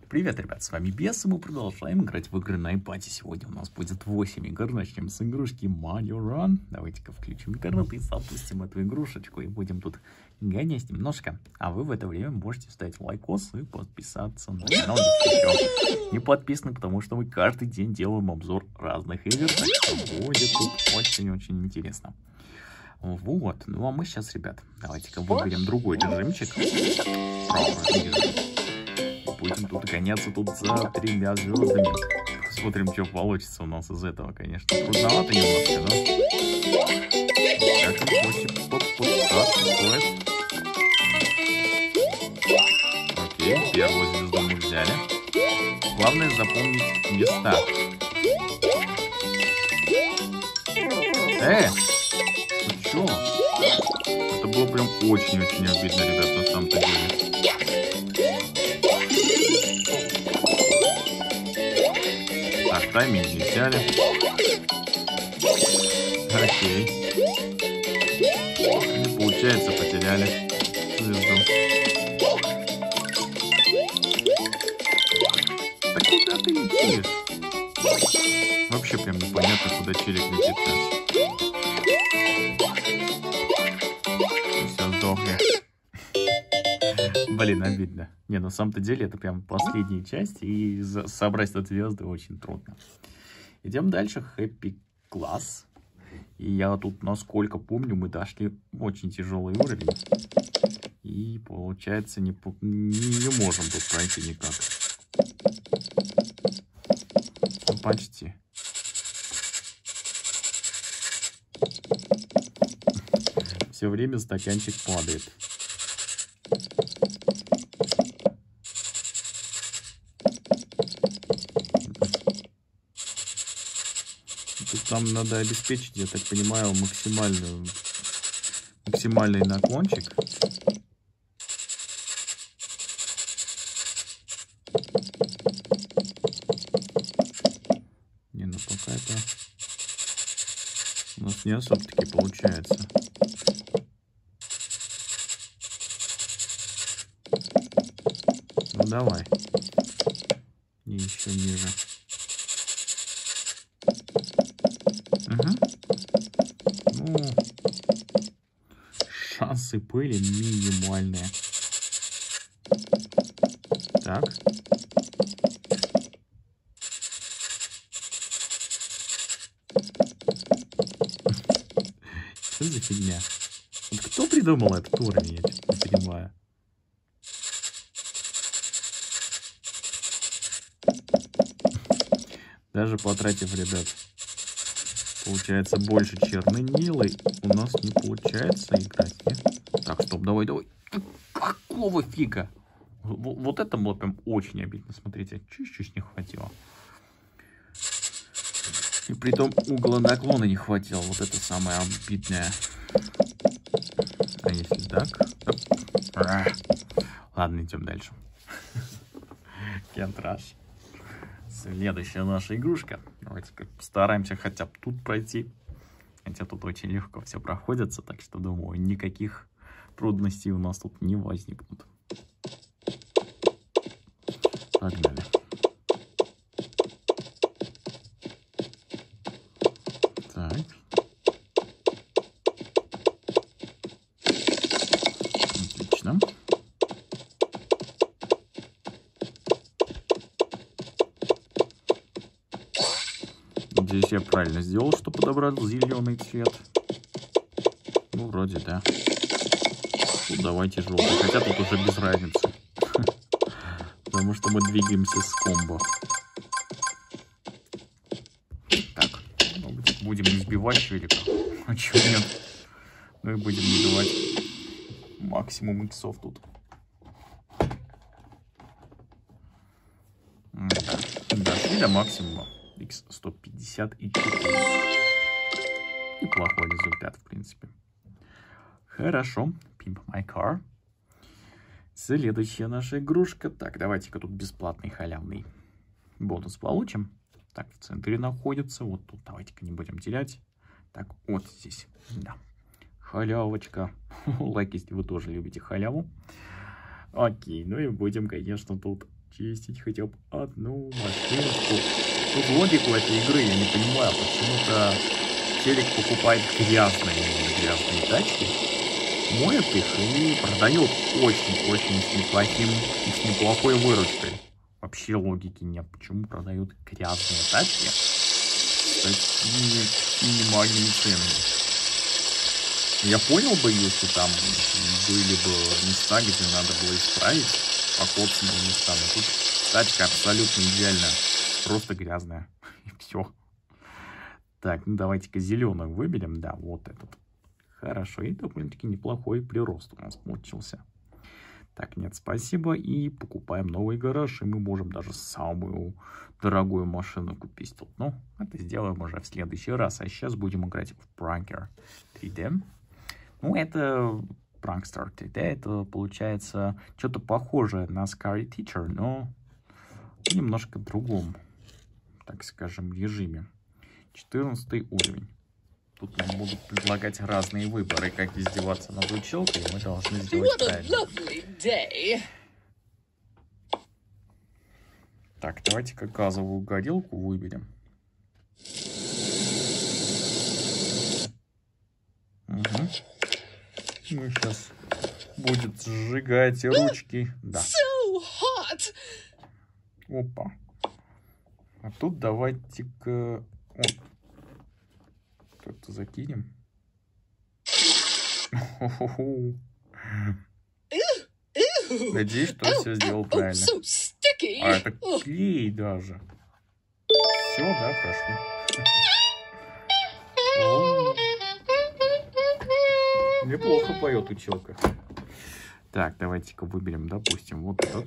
Привет, ребят, с вами Бес, и мы продолжаем играть в игры на iPad. Сегодня у нас будет 8 игр. Начнем с игрушки Mario Run. Давайте-ка включим интернет и запустим эту игрушечку. И будем тут гонять немножко. А вы в это время можете ставить лайкос и подписаться на канал, если еще не подписаны, потому что мы каждый день делаем обзор разных игр. Так что будет тут очень-очень интересно. Вот, ну а мы сейчас, ребят, давайте-ка выберем другой режимчик. Будем тут гоняться тут за 3 звездами. Посмотрим, что получится у нас из этого, конечно. Трудновато немножко, да? Так, окей, первую звезду мы взяли. Главное запомнить места. Ты чё? Это было прям очень-очень обидно, ребят, на самом-то деле. Так, тайминг не взяли. Окей. Не получается, потеряли звезду. Так куда ты летишь? Вообще прям непонятно, куда челик летит дальше. Все, сдохли. Блин, обидно. Не, на самом-то деле это прям последняя часть, и собрать тут звезды очень трудно. Идем дальше. Happy Class. И я тут, насколько помню, мы дошли очень тяжелый уровень. И получается не можем тут пройти никак. Ну, почти. Все время стаканчик падает. Тут нам надо обеспечить, я так понимаю, максимальный наклончик. Не, ну пока это у нас не особо-таки получается. Ну давай. И еще ниже. Угу. Ну, шансы были минимальные. Так. Что за фигня? Вот кто придумал этот уровень, я не понимаю. Даже потратив, ребят, получается больше чернилой, у нас не получается играть, нет? Так, стоп, давай. Какого фига? Вот это было прям очень обидно, смотрите, чуть-чуть не хватило. И притом угла наклона не хватило, вот это самое обидное. А если так? Ладно, идем дальше. Кентраш. Следующая наша игрушка. Давайте постараемся хотя бы тут пройти. Хотя тут очень легко все проходится, так что, думаю, никаких трудностей у нас тут не возникнут. Погнали. Так. Отлично. Надеюсь, я правильно сделал, что подобрал зеленый цвет. Ну, вроде да. Ну, давайте желтый. Хотя тут уже без разницы. Потому что мы двигаемся с комбо. Так. Будем не сбивать челика. А чего нет? Мы будем сбивать максимум иксов тут. Дошли до максимума. X 154. Неплохой результат, в принципе. Хорошо. Pimp My Car. Следующая наша игрушка. Так, давайте-ка тут бесплатный халявный бонус получим. Так, в центре находится. Вот тут давайте-ка не будем терять. Так, вот здесь. Да. Халявочка. Лайк, если вы тоже любите халяву. Окей, ну и будем, конечно, тут чистить хотя бы одну машинку. Тут логику этой игры я не понимаю. Почему-то телек покупает грязные тачки, моет их и продает очень-очень с неплохой выручкой. Вообще логики нет. Почему продают грязные тачки с такими минимальными ценами? Я понял бы, если там были бы места, где надо было исправить покоцанные места. Но тут тачка абсолютно идеальная. Просто грязная. И все. Так, ну давайте-ка зеленую выберем. Да, вот этот. Хорошо. И довольно-таки неплохой прирост у нас получился. Так, нет, спасибо. И покупаем новый гараж. И мы можем даже самую дорогую машину купить тут. Ну, это сделаем уже в следующий раз. А сейчас будем играть в Pranker 3D. Ну, это Prankster 3D. Это получается что-то похожее на Scary Teacher, но в немножко другом, так скажем, режиме. 14 уровень. Тут нам будут предлагать разные выборы, как издеваться над училкой, и мы должны сделать правильно. Так, давайте-ка газовую горелку выберем. Угу. Ну, сейчас будет сжигать ручки. Да. Опа. А тут давайте-ка... Как-то закинем. Надеюсь, что я все сделал правильно. А это клей даже. Все, да, прошли. Неплохо поет училка. Так, давайте-ка выберем, допустим, вот этот.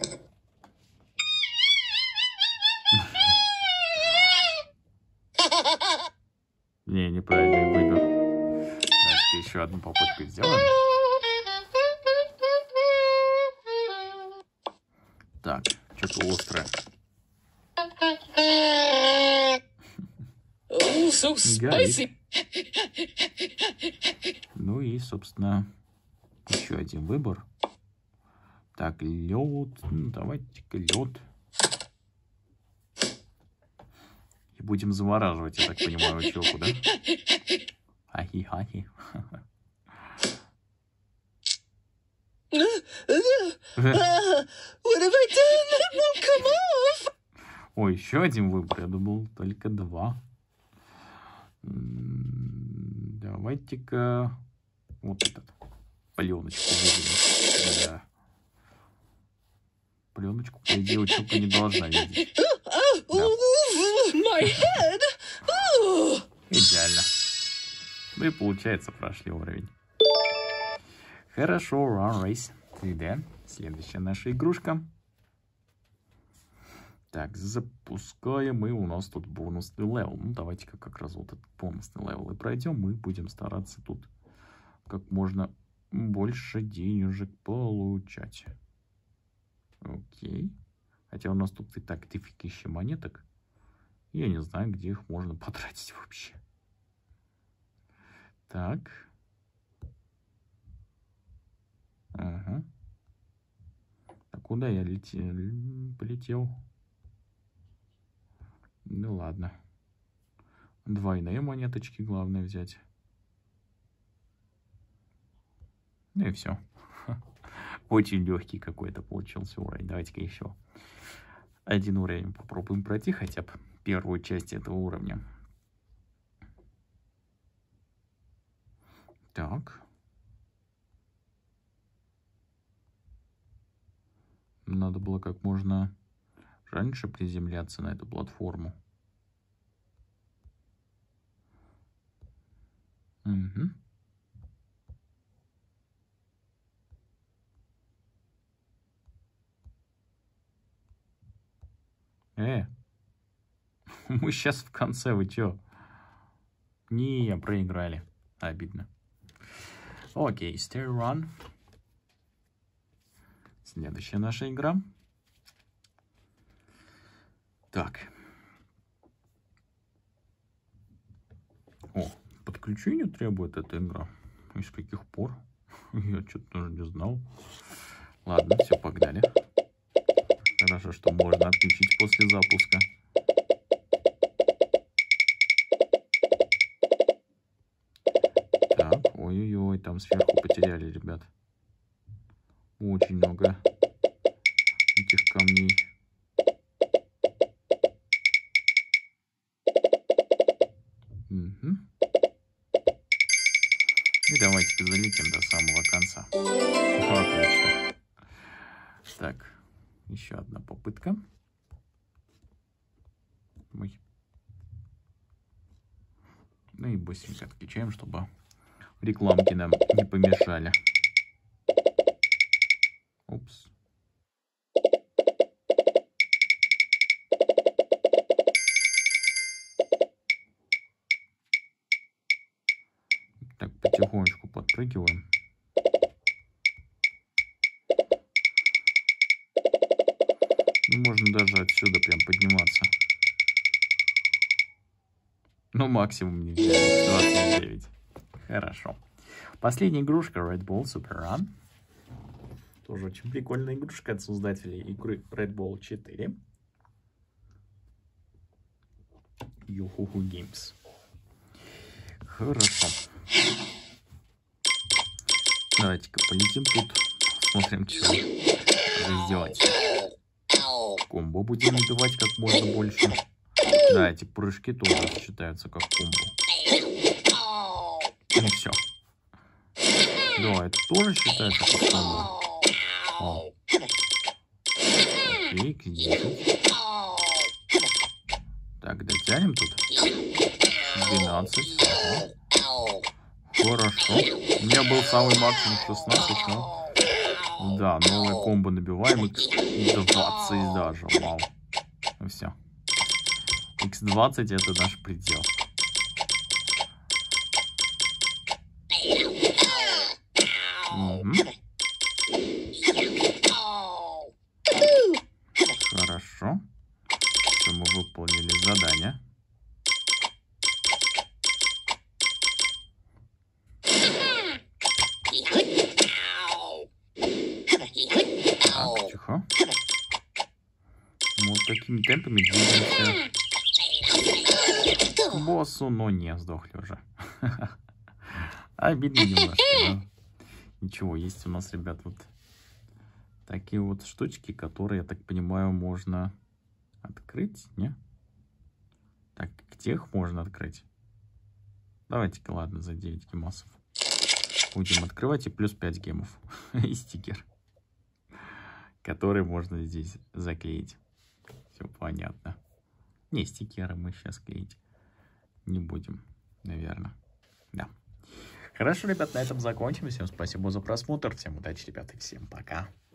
Не, неправильный выбор. Давайте еще одну попытку сделаем. Так, что-то острое. Горит. Ну и, собственно, еще один выбор. Так, лед. Ну, давайте-ка лед. И будем завораживать, я так понимаю, училку, да? Ахи-хахи. Ой, еще один выбор. Я думал, только два. Давайте-ка вот этот. Пленочку выберем. Да. Пленочку, по идее, училка не должна видеть. Да. Идеально. Ну и получается, прошли уровень. Хорошо, Run Race 3D. Следующая наша игрушка. Так, запускаем, и у нас тут бонусный левел. Ну, давайте-ка как раз вот этот бонусный левел и пройдем. Мы будем стараться тут как можно больше денежек получать. Окей. Хотя у нас тут и так дофигища монеток. Я не знаю, где их можно потратить вообще. Так. Ага. А куда я полетел? Ну ладно. Двойные монеточки главное взять. Ну и все. Очень легкий какой-то получился уровень. Давайте-ка еще один уровень попробуем пройти, хотя бы первую часть этого уровня. Так. Надо было как можно раньше приземляться на эту платформу. Угу. Мы сейчас в конце, вы чё? Не, проиграли. Обидно. Окей, Stair Run. Следующая наша игра. Так. О, подключение требует эта игра. Из каких пор? Я что-то даже не знал. Ладно, все, погнали. Хорошо, что можно отключить после запуска. Так, ой-ой-ой, там сверху потеряли, ребят. Очень много этих камней. Угу. И давайте залетим до самого конца. Отлично. Так, еще одна попытка. Ой. Ну и быстренько отключаем, чтобы рекламки нам не помешали. Упс. Так, потихонечку подпрыгиваем. Можно даже отсюда прям подниматься. Ну, максимум не 29. Хорошо. Последняя игрушка Red Bull Super Run. Тоже очень прикольная игрушка от создателей игры Red Bull 4. Юхуху Games. Хорошо. Давайте-ка полетим тут. Посмотрим, что сделать. Комбо будем давать как можно больше. Да, эти прыжки тоже считаются как комбо. Ну все. Да, это тоже считается как комбо. Окей, к10. Так, дотянем тут. 12. Ага. Хорошо. У меня был самый максимум 16, но... Да, новое комбо набиваем. X20 даже. Вау. Ну все. X20 это наш предел. Угу. Хорошо. Все, мы выполнили задание. Так, тихо. Вот такими темпами двигаемся к боссу, но не сдохли уже. Обидно немножко, но ничего, есть у нас, ребят, вот такие вот штучки, которые, я так понимаю, можно открыть, не? Так, где их можно открыть? Давайте-ка, ладно, за 9 гемасов будем открывать, и плюс 5 гемов и стикер, который можно здесь заклеить. Все понятно. Не, стикеры мы сейчас клеить не будем, наверное. Да. Хорошо, ребят, на этом закончим. Всем спасибо за просмотр. Всем удачи, ребята, и всем пока.